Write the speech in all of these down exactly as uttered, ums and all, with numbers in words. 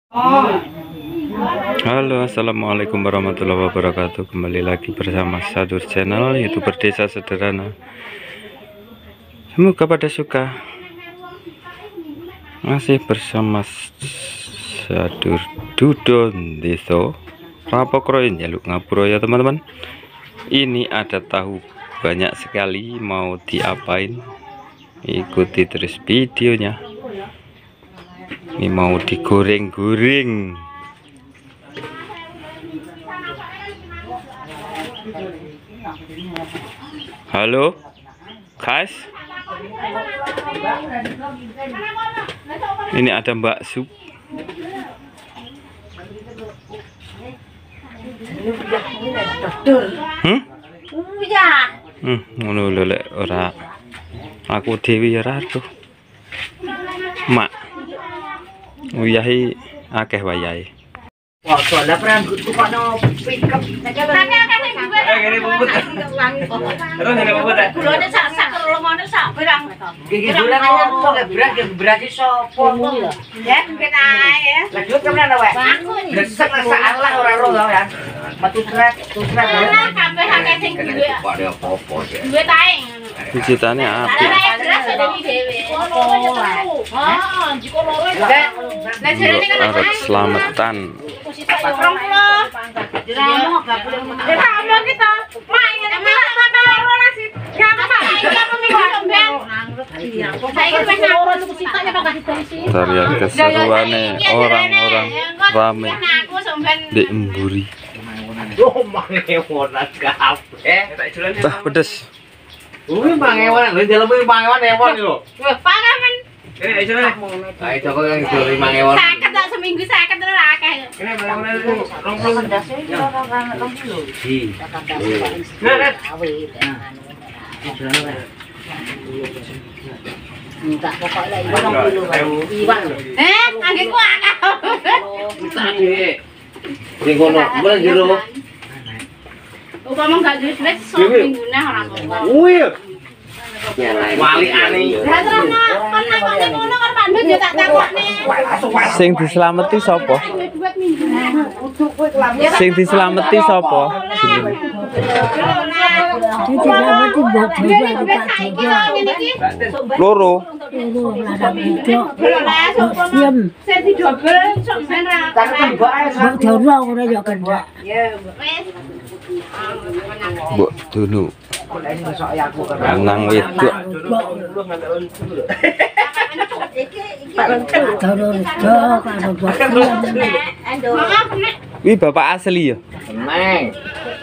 Halo, assalamualaikum warahmatullahi wabarakatuh. Kembali lagi bersama Sadur Channel, YouTuber Desa Sederhana. Semoga pada suka. Masih bersama Sadur Dudon Deso Rapokroin jaluk ngapura ya teman-teman. Ini ada tahu banyak sekali, mau diapain? Ikuti terus videonya. Ini mau digoreng-goreng. Halo guys, ini ada Mbak Sup. Hmm? Hmm, ngono lho lek ora aku dhewe ya ora tuh. Mak. Uyahi akeh wayahe. Wah, soalnya perang tukang pickup. Tapi akeh sing duwe. Eh, ngene bubut. Terus ngene bubut. Gulane sak-sak lomone sak pirang. Iki dolan kok gebrak gebrak iso pomo. Ya, ben ae ya. Lanjut kemana wae? Gesek sak Allah ora ro ya. Metu tret, tutret. Lah kabeh akeh sing duwe. Pada apa-apa ya. Duwe tae. Citane apik. Ada selamatan. Tarian keseruannya orang-orang rame di Emburi. Bah pedes. Wih, mangewan, lu dalam wih mangewan ewon lho. Wah, pangamen. Eh, iso nih. Ayo coba yang dari mangewan. Saket tak seminggu saket ora akeh. Kene mangewan itu rong-rong ndase ora rong kilo. Di. Nah, nah. Minta pokoknya rong kilo. Iwak. Eh, angge ku akeh. Tadi. Sing kono, mulai jero. Upama gak duit seminggu nah ora apa-apa. Wih. Wali ani. Lah terus kon nang ngono kan pandut yo tak takokne. Sing dislameti sapa? Sing dislameti sapa? Loro. Mbok dunu. Lanang wedok. Wih, bapak asli ya? Neng.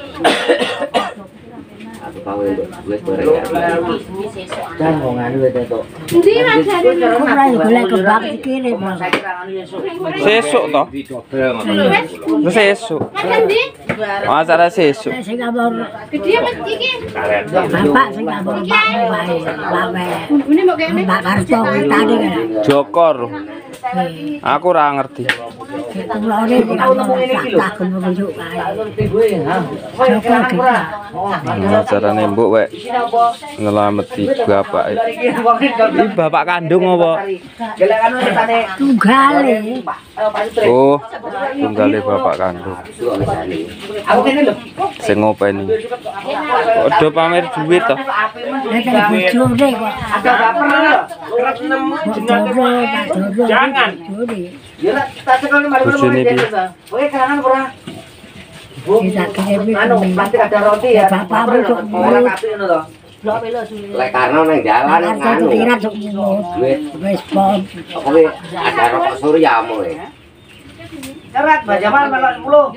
Aku tahu itu, wis bareng. Dan mau nganu itu to. Endi rajane? Ora golek kembang dikirim. Sesuk to? Wis sesuk. Endi? Acara sesuk. Sing ngabur Gede apa iki? bapak sing ngabur mbakmu wae. Wae. Ini mau kene. Mbak Karto tadi kan. Jokor. Aku ora ngerti. Kulone ngomong tak kemujuk wae. Joko kita. Acarane mbok wek ngelameti bapak. Iki bapak kandung apa? Tunggale. Oh, tunggale bapak kandung. Aku kene lho. Sing ngopeni. Padha pamer duit to. Nek bojone kok. Ada baper lho. Terus nemu jenenge. Jangan. Ya tak sekali mari Bojone piye? Oke, kangen ora? Bu, anu plastik ada roti ya. Bapakmu kok ora kabeh ngono to. Lek karena nang jalan nganu. Kira sok Duit. wis pom. Kowe ada rokok suryamu e. Cerat Mbak Jamal melok sepuluh.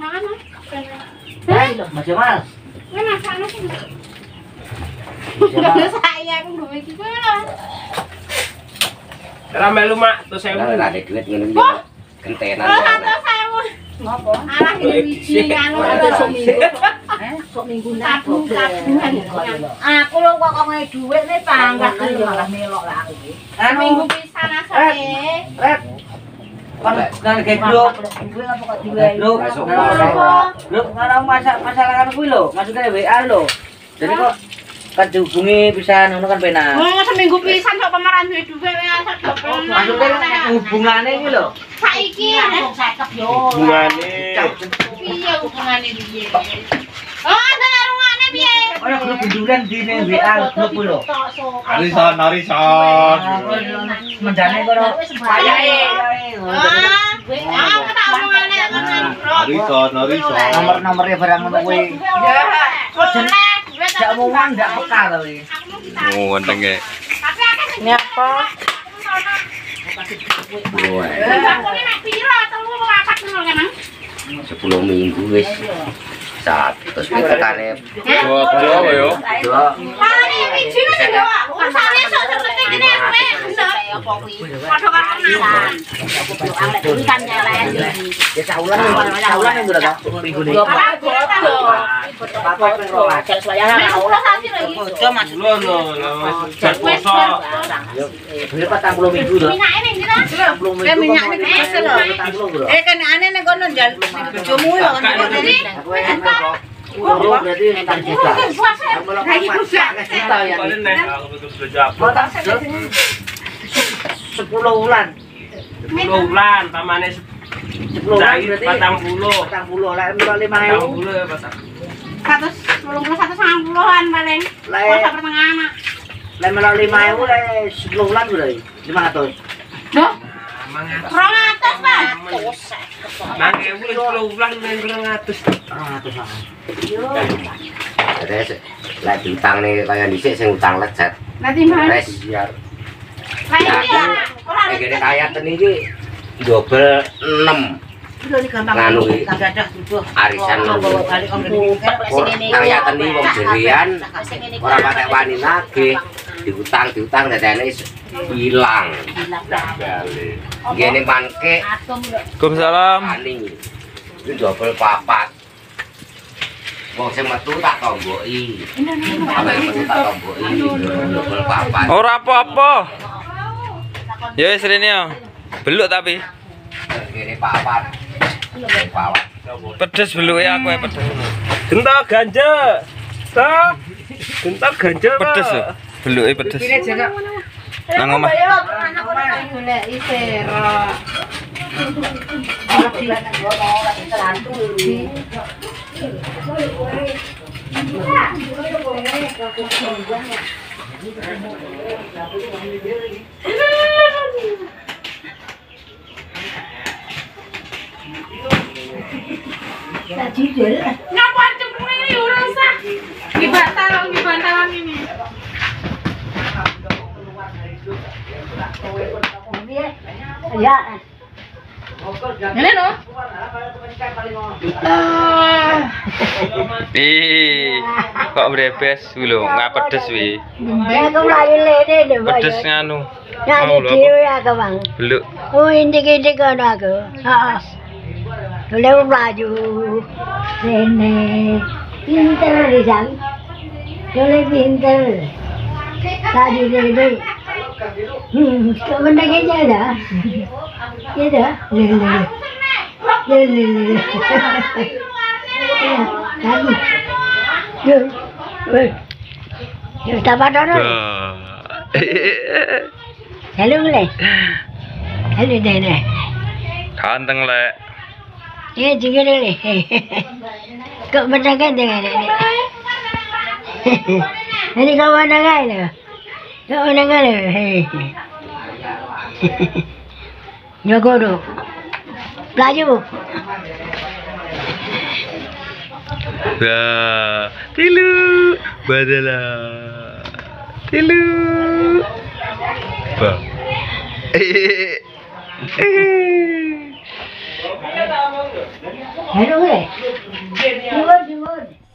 Hei, Mbak Jamal. Mana sana sih? Saya aku ngomong iki lho. Ora melu mak tuh sewu. Ora ada duit ngene iki. Gentenan. Oh, satu sewu. Ngopo? Alah iki wiji anu sok minggu. Eh, sok minggu nabung tabungan. Aku lho kok ngene dhuwit ne panggah malah melok lah aku iki. Anu Minggu pisan asale. Red. Kan kan gedok. Duwe apa kok duwe? Lho, lho karo masalah masalah kan kuwi lho, maksudnya W A lho. Jadi kok kan dihubungi pisan ngono kan penak. Oh, seminggu pisan kok pemeran duwe duwe ya sak Maksudnya hubungane iki lho. Saiki langsung sakep yo. Hubungane. Piye hubungane piye? Oh, ada arungane piye? Ora grup benduran di ning W A grup lho. Arison, arison. Menjane kono payae. Ah, tak omongane Arison, arison. Nomor-nomornya barang ngono kuwi. Ya. Jak omongan ndak peka to iki. Oh, wenteng ya. Tapi akeh sing Nyapa? sepuluh minggu wis satu terus tekane Bodo yo. Palane wijine sing gawa. Urusane sok seperti ngene kowe. Padha karo kenalan. Anglet tulisan nyalayan. ya saulan saulan yang berapa minggu nih apa piro ajal suayana Ulah sasi lagi. bojo mas Lho lho lho. Jan poso. beli patang puluh minggu to Minyake ning ndi to? patang puluh minggu minyak kok ini kesel lho Eh kan aneh nek kono njal bojomu lho ngono iki. Oh, berarti entar juta. Lagi rusak. Juta ya. Paling nek aku tutup belajar. sepuluh bulan. sepuluh bulan pamane sepuluh bulan berarti patang puluh. patang puluh lah lima Patang ribu. puluh ya patang. seratus sepuluh seratus sembilan puluhan paling. Masa pertengahan. Lah menawa lima ribu lah sepuluh bulan berarti lima ratus. Loh, rong atus, Pak. Nang ewu sepuluh bulan nang rong atus. ratus lah. Terus lek diutang nih kaya dhisik sing utang lecet. Nanti Mas. Wes biar Lah iki ya. Ora nek kene kaya ten iki double enam. Nganu iki arisan kaya ten iki wong jerian ora patek wani nagih diutang diutang dadane ilang. Ngene mangke Waalaikumsalam. paning iki double papat. Wong sing metu tak tomboki. Apa yang metu tak tomboki double papat. Ora apa-apa. Ya wis rene yo. Beluk tapi. Kene papat. Papat. Pedes beluke aku ya pedes. Gentar ganja. Ta. Gentar ganja. Pedes ya. Beluke pedes. Nang omah. Ngapa cemplung ini ora usah. Dibantal, dibantalan ini. Ya. Ini loh. Ih, kok brebes kuwi lho, nggak pedes wi. Ya kok lagi lene lho, Pak. Pedes nganu. Ya Mau lho dhewe apa? aku, Bang. Beluk. Oh, indik-indik kono aku. Heeh. Dole maju. Rene. Pinter Rizal. Dole pinter. Tadi dulu. Hmm, kok menang aja dah. Ya dah. Lele. Lele. Ya, tadi. Yo. Woi. Yo dapat orang. Halo le. Halo Dene. Ganteng lek. Ya juga le. Kok menang kan dengan ini. Ini kau menang kan le. Kau menang kan le. Jago do. Pelaju. Wah, tilu. Badala. Tilu. Bah. Eh. Eh. Halo le. Jumur jumur.